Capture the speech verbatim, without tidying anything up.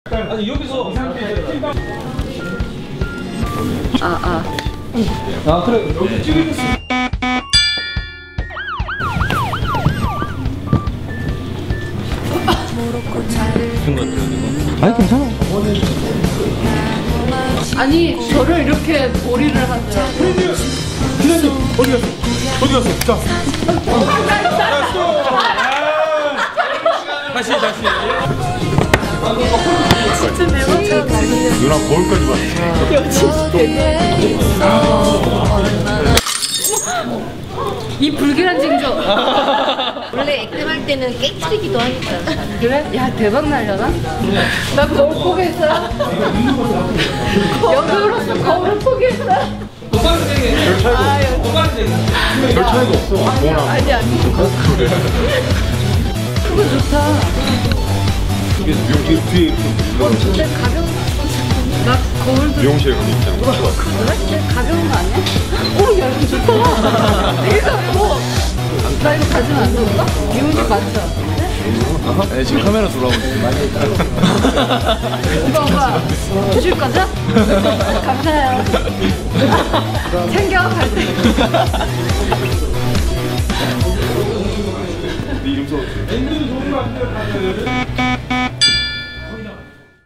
아니 여기서 아, 아. 아 그래 여기 찍어줬어. 아니 괜찮아. 아니, 저를 이렇게 몰이를 하자. 기자님 어디 갔어? 어디 갔어? 자. 다시 다시. 진짜 대박이야. 누나 거울까지 봤어. 야, 진짜 대박. 이 불길한 징조. 원래 액땜할 때는 깨트리기도 하니까. 그래? 야, 대박 날려나? 나 거울 포기했어. 여기로서 거울을 포기했어. 별 차이가 별 차이가 없어. 뭐나. 아니, 아니. 그거 좋다. 이게 미용실 뒤에 이렇게 어, 진짜 가벼운. 나 거울도. 미용실에 가면 있잖아. 그래? 진짜 가벼운 거 아니야? 오, 야, 이거 좋다. 되게 가벼워. 나 이거 가지면 안 좋을까? 미용실 맞죠? 네, 지금 카메라 돌아오고 있어요. 많이 이거 봐. 주실 거죠? 감사해요. 챙겨, 갈 때. 네 이름 써.